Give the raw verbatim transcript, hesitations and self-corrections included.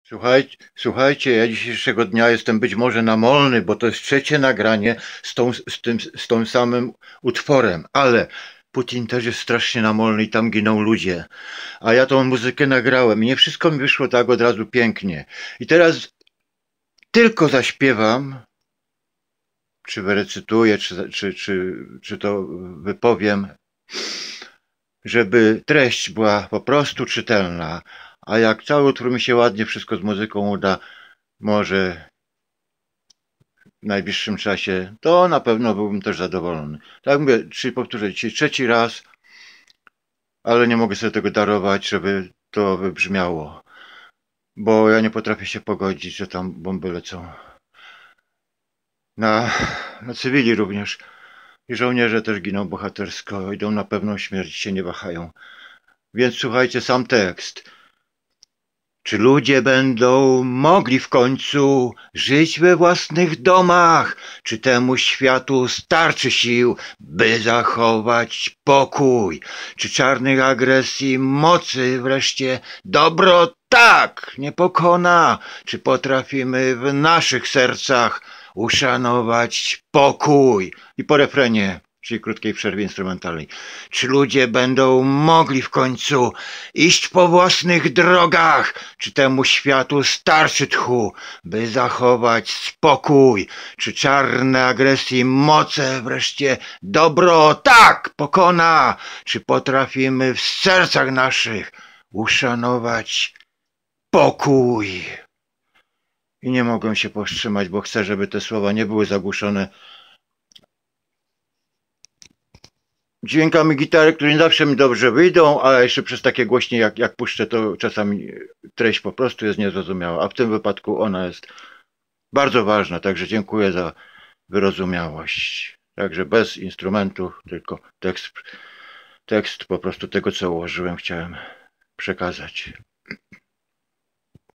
Słuchajcie, słuchajcie, ja dzisiejszego dnia jestem być może namolny, bo to jest trzecie nagranie z, tą, z, tym, z tą samym utworem, ale Putin też jest strasznie namolny i tam giną ludzie. A ja tą muzykę nagrałem i nie wszystko mi wyszło tak od razu pięknie. I teraz tylko zaśpiewam, czy wyrecytuję, czy, czy, czy, czy to wypowiem, żeby treść była po prostu czytelna. A jak cały utwór mi się ładnie wszystko z muzyką uda, może w najbliższym czasie, to na pewno byłbym też zadowolony. Tak mówię, czyli powtórzę dzisiaj trzeci raz, ale nie mogę sobie tego darować, żeby to wybrzmiało, bo ja nie potrafię się pogodzić, że tam bomby lecą. Na, na cywili również. I żołnierze też giną bohatersko, idą na pewną śmierć, się nie wahają. Więc słuchajcie, sam tekst. Czy ludzie będą mogli w końcu żyć we własnych domach? Czy temu światu starczy sił, by zachować pokój? Czy czarnych agresji mocy wreszcie dobro tak nie pokona? Czy potrafimy w naszych sercach uszanować pokój? I po refrenie, czyli krótkiej przerwie instrumentalnej. Czy ludzie będą mogli w końcu iść po własnych drogach? Czy temu światu starczy tchu, by zachować spokój? Czy czarne agresji moce wreszcie dobro tak pokona? Czy potrafimy w sercach naszych uszanować pokój? I nie mogłem się powstrzymać, bo chcę, żeby te słowa nie były zagłuszone dźwiękami gitary, które nie zawsze mi dobrze wyjdą, a jeszcze przez takie głośnie jak, jak puszczę, to czasami treść po prostu jest niezrozumiała, a w tym wypadku ona jest bardzo ważna, także dziękuję za wyrozumiałość. Także bez instrumentów, tylko tekst, tekst po prostu tego, co ułożyłem, chciałem przekazać.